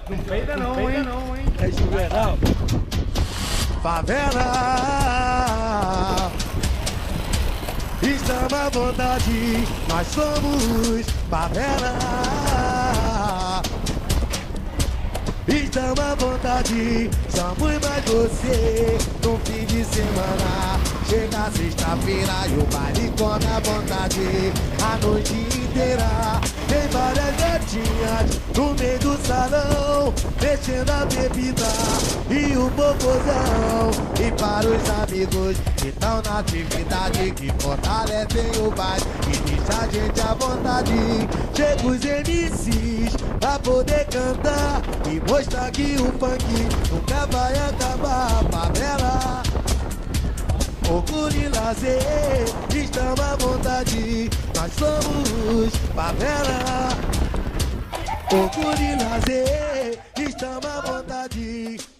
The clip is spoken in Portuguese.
Não peida não, hein? É Juvenal. Favela, estamos à vontade, nós somos favela. Estamos à vontade, somos mais você. No fim de semana, chega sexta-feira e o baile come à vontade. A noite inteira, tem várias gatinhas no meio do salão, mexendo a bebida e o popozão. E para os amigos que estão na atividade, que fortalecem o baile e deixa a gente à vontade. Chega os MCs pra poder cantar e mostrar que o funk nunca vai acabar. Favela, orgulho e lazer, estamos à vontade, nós somos favela. Orgulho e lazer, estamos à vontade.